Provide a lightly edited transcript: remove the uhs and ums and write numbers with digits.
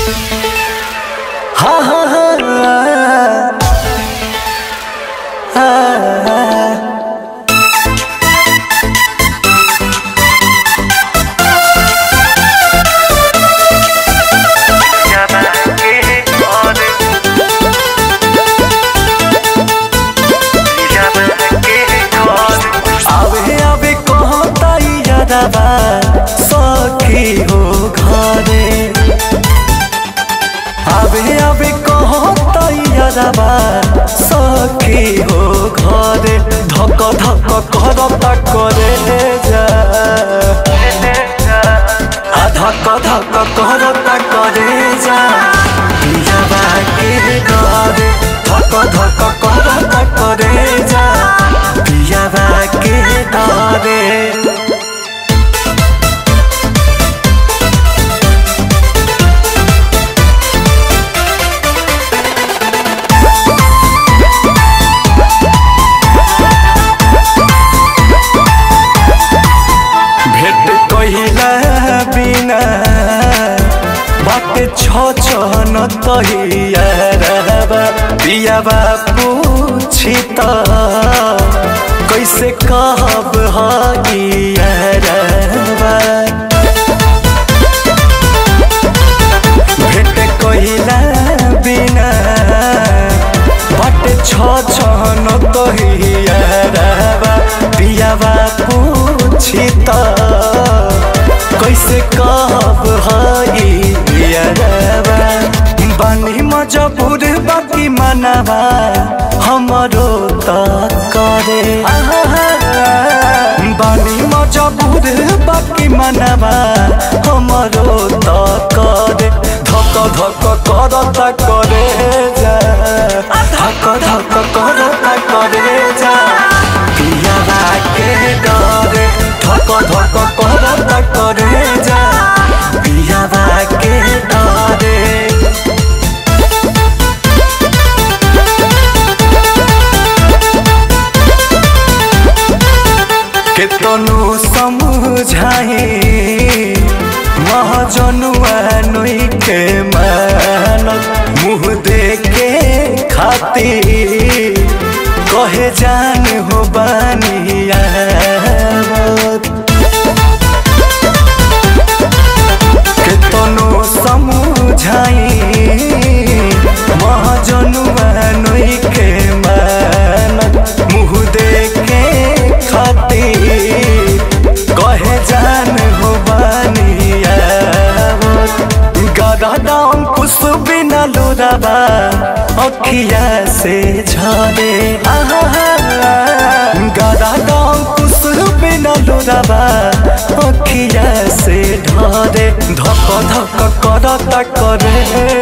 हा हा हा सखी हो घरे आवे आवे कहता यारबा सखी हो घरे धक धक करता करे जा धक धक करता करे जा पियाबा के डरे धक धक करता करे जा पियाबा के डरे छन तहियारबा पियाबा पूछी त कैसे कहब हगियारबा भेट कहिला बिना बाटे छन तहियारबा पियाबा पूछी त कैसे कहब हगियारबा बानी मजबूर बाकी मनवा हमरो त करे बानी मजबूर बाकी मनवा हमरो त करे धक धक करता करे जा धक धक करता करे जा पियाबा के डरे धक धक करता करे जा पियाबा के डरे केतनो समझाए महाजनुआ नई के मानत मुँह देखे खातिर कहे जान हो बानिया केतनो समझाए महाजनुआ नई के मानत मुँह देखे खातिर कहे जान हो बानिया गदा दाम कुछ बिना लुराबा अखिया से झरे गदा दाम कुछ बिना लुराबा अखिया से ढरे धक धक करता करे